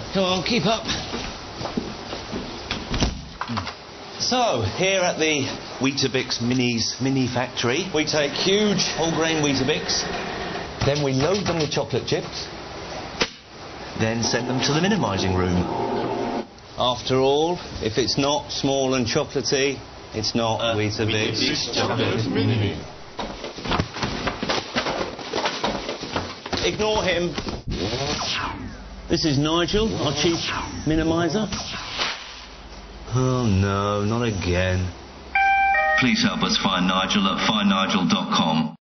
Come on, keep up. So, here at the Weetabix mini factory, we take huge whole-grain Weetabix, then we load them with chocolate chips, then send them to the minimising room. After all, if it's not small and chocolatey, it's not Weetabix chocolate mini. Ignore him. This is Nigel, our chief minimiser. Oh no, not again. Please help us find Nigel at findnigel.com.